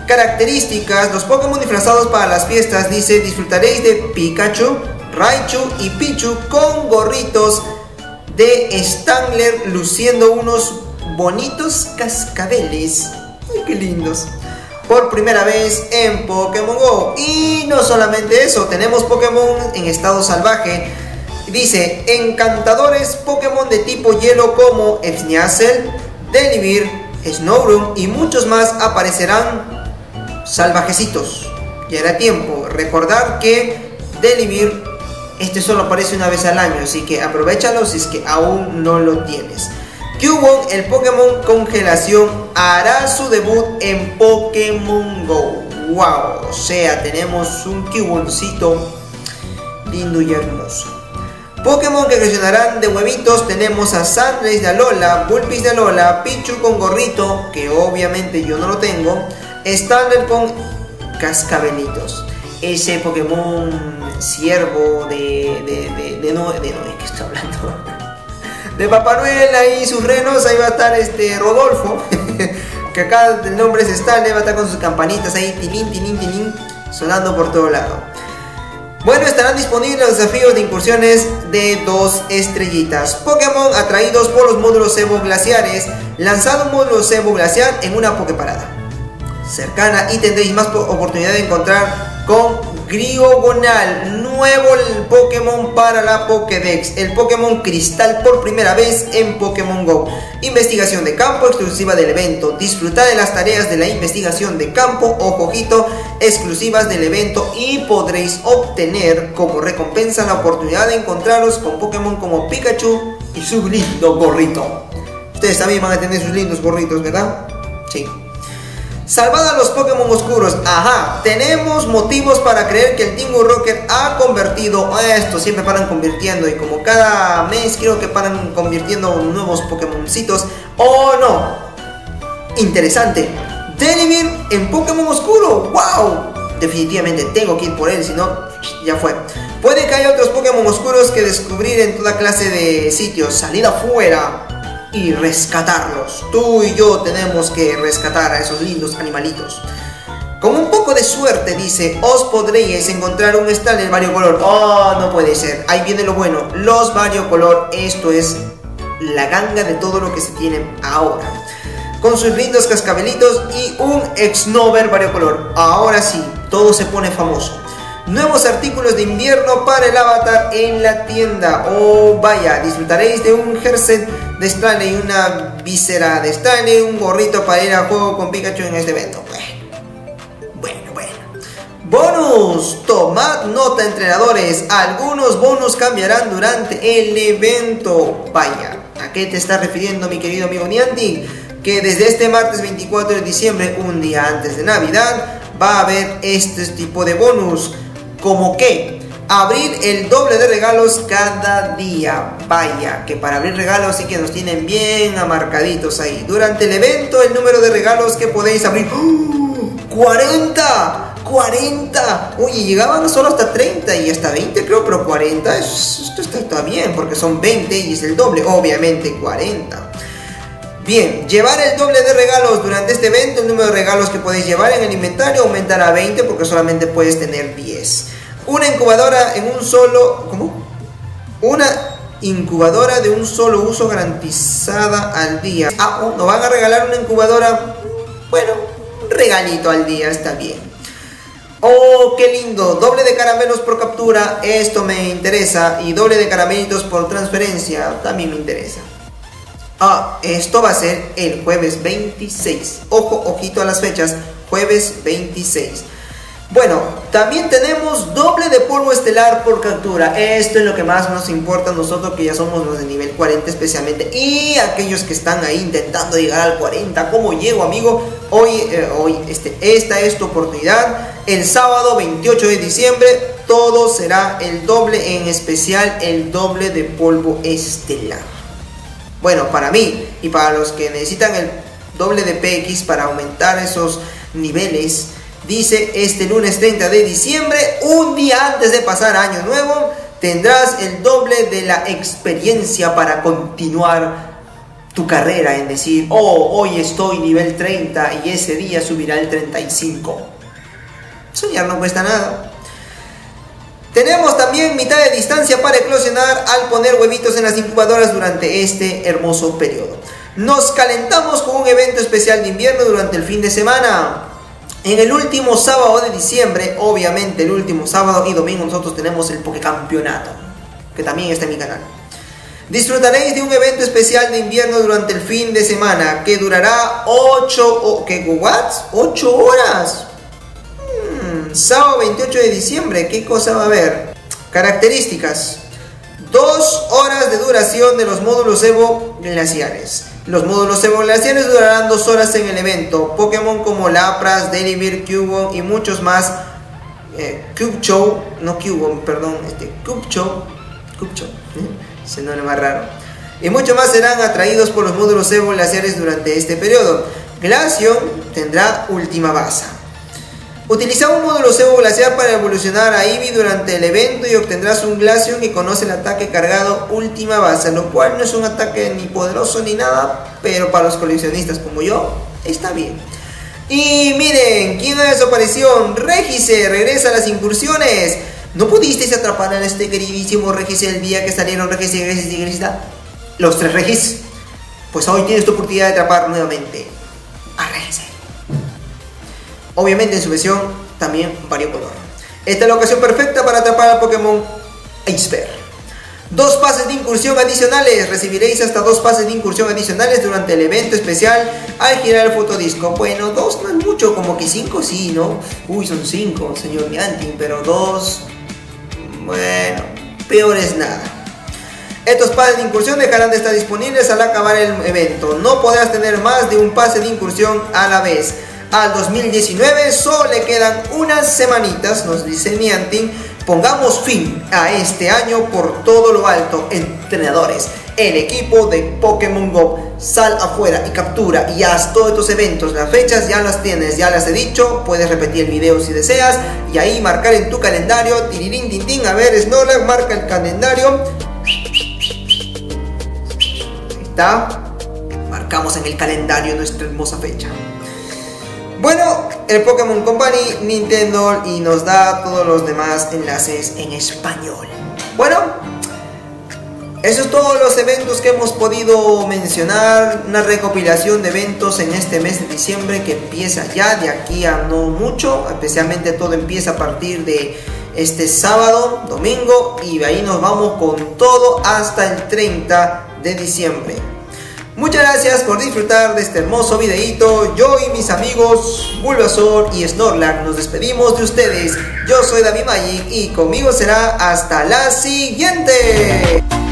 Características: los Pokémon disfrazados para las fiestas, dice, disfrutaréis de Pikachu, Raichu y Pichu con gorritos de Stangler luciendo unos bonitos cascabeles. ¡Ay, qué lindos! Por primera vez en Pokémon GO. Y no solamente eso, tenemos Pokémon en estado salvaje. Dice, encantadores Pokémon de tipo hielo como Sneasel, Delibird, Snorunt y muchos más aparecerán salvajecitos. Ya era tiempo. Recordar que Delibird, solo aparece una vez al año, así que aprovechalo si es que aún no lo tienes. Cubone, el Pokémon congelación, hará su debut en Pokémon GO. ¡Wow! O sea, tenemos un Cuboncito lindo y hermoso. Pokémon que reaccionarán de huevitos, tenemos a Sandlace de Alola, Bulbis de Alola, Pichu con gorrito, que obviamente yo no lo tengo, Stangler con cascabelitos. Ese Pokémon ciervo de Noé, ¿qué estoy hablando? De Papá Noel y sus renos, ahí va a estar Rodolfo, que acá el nombre es Stangler, va a estar con sus campanitas ahí, tilín, tilín, tilín, sonando por todo lado. Bueno, estarán disponibles los desafíos de incursiones de 2 estrellitas. Pokémon atraídos por los módulos Evo glaciares, lanzado un módulo Evo glaciar en una Poképarada cercana y tendréis más oportunidad de encontrar con Griogonal, nuevo Pokémon para la Pokédex, el Pokémon Cristal por primera vez en Pokémon GO. Investigación de campo exclusiva del evento. Disfrutar de las tareas de la investigación de campo, ojito, exclusivas del evento y podréis obtener como recompensa la oportunidad de encontraros con Pokémon como Pikachu y su lindo gorrito. Ustedes también van a tener sus lindos gorritos, ¿verdad? Sí. Salvad a los Pokémon oscuros. Ajá, tenemos motivos para creer que el Tingu Rocker ha convertido a esto. Siempre paran convirtiendo y como cada mes creo que paran convirtiendo nuevos Pokémoncitos. ¡Oh no! Interesante. Delibird en Pokémon oscuro. ¡Wow! Definitivamente tengo que ir por él, si no, ya fue. Puede que haya otros Pokémon oscuros que descubrir en toda clase de sitios. Salid afuera y rescatarlos. Tú y yo tenemos que rescatar a esos lindos animalitos. Con un poco de suerte, dice, os podréis encontrar un Stangler variocolor. Oh, no puede ser. Ahí viene lo bueno. Los variocolor, esto es la ganga de todo lo que se tiene ahora. Con sus lindos cascabelitos y un Exnover variocolor. Ahora sí, todo se pone famoso. Nuevos artículos de invierno para el avatar en la tienda. Oh, vaya, disfrutaréis de un jersey de Stangler y una visera de Stangler, un gorrito para ir a juego con Pikachu en este evento. Bueno. Bonus, tomad nota, entrenadores. Algunos bonus cambiarán durante el evento. Vaya, ¿a qué te estás refiriendo, mi querido amigo Niantic? Que desde este martes 24 de diciembre, un día antes de Navidad, va a haber este tipo de bonus. Como que abrir el doble de regalos cada día. Vaya, que para abrir regalos sí que nos tienen bien amarcaditos ahí. Durante el evento, el número de regalos que podéis abrir. ¡Oh! ¡40! ¡40! Oye, llegaban solo hasta 30 y hasta 20 creo, pero 40, esto está bien, porque son 20 y es el doble, obviamente 40. Bien, llevar el doble de regalos durante este evento. El número de regalos que podéis llevar en el inventario aumentará a 20 porque solamente puedes tener 10. Una incubadora en un solo... ¿Cómo? Una incubadora de un solo uso garantizada al día. Ah, ¿nos van a regalar una incubadora? Bueno, un regalito al día, está bien. Oh, qué lindo. Doble de caramelos por captura, esto me interesa. Y doble de caramelitos por transferencia, también me interesa. Ah, esto va a ser el jueves 26. Ojo, ojito a las fechas. Jueves 26. Bueno, también tenemos doble de polvo estelar por captura. Esto es lo que más nos importa a nosotros, que ya somos los de nivel 40 especialmente. Y aquellos que están ahí intentando llegar al 40. ¿Cómo llego, amigo? Esta es tu oportunidad. El sábado 28 de diciembre todo será el doble, en especial el doble de polvo estelar. Bueno, para mí y para los que necesitan el doble de PX para aumentar esos niveles, dice este lunes 30 de diciembre, un día antes de pasar año nuevo, tendrás el doble de la experiencia para continuar tu carrera en decir, oh, hoy estoy nivel 30 y ese día subirá el 35. Soñar no cuesta nada. Tenemos también mitad de distancia para eclosionar al poner huevitos en las incubadoras durante este hermoso periodo. Nos calentamos con un evento especial de invierno durante el fin de semana. En el último sábado de diciembre, obviamente el último sábado y domingo, nosotros tenemos el Pokecampeonato, que también está en mi canal. Disfrutaréis de un evento especial de invierno durante el fin de semana que durará 8 horas. Sábado 28 de diciembre, ¿qué cosa va a haber? Características: 2 horas de duración de los módulos Evo glaciares. Los módulos Evo glaciares durarán 2 horas en el evento. Pokémon como Lapras, Delibird, Cubone y muchos más. Cubchou, ese nombre más raro. Y mucho más serán atraídos por los módulos Evo glaciares durante este periodo. Glaceon tendrá última baza. Utiliza un módulo Evo glaciar para evolucionar a Eevee durante el evento y obtendrás un Glaceon que conoce el ataque cargado última base, lo cual no es un ataque ni poderoso ni nada, pero para los coleccionistas como yo, está bien. Y miren, ¿quién ha desaparecido? Regise regresa a las incursiones. ¿No pudisteis atrapar a este queridísimo Regise el día que salieron Regis? Los 3 Regis? Pues hoy tienes tu oportunidad de atrapar nuevamente a Regise. Obviamente en su versión también variocolor. Esta es la ocasión perfecta para atrapar al Pokémon Iceberg. 2 pases de incursión adicionales. Recibiréis hasta 2 pases de incursión adicionales durante el evento especial al girar el fotodisco. Bueno, 2 no es mucho, como que 5 sí, ¿no? Uy, son 5, señor Niantic, pero 2... bueno, peor es nada. Estos pases de incursión dejarán de estar disponibles al acabar el evento. No podrás tener más de un pase de incursión a la vez. Al 2019 solo le quedan unas semanitas, nos dice Niantic. Pongamos fin a este año por todo lo alto. Entrenadores, el equipo de Pokémon GO, sal afuera y captura y haz todos estos eventos. Las fechas ya las tienes, ya las he dicho. Puedes repetir el video si deseas y ahí marcar en tu calendario. Tirirín, tin, tin. A ver, Snorlax, marca el calendario. Ahí está. Marcamos en el calendario nuestra hermosa fecha. Bueno, el Pokémon Company, Nintendo, y nos da todos los demás enlaces en español. Bueno, eso es todos los eventos que hemos podido mencionar. Una recopilación de eventos en este mes de diciembre que empieza ya de aquí a no mucho. Especialmente todo empieza a partir de este sábado, domingo, y de ahí nos vamos con todo hasta el 30 de diciembre. Muchas gracias por disfrutar de este hermoso videito. Yo y mis amigos Bulbasaur y Snorlax nos despedimos de ustedes. Yo soy David Magic y conmigo será hasta la siguiente.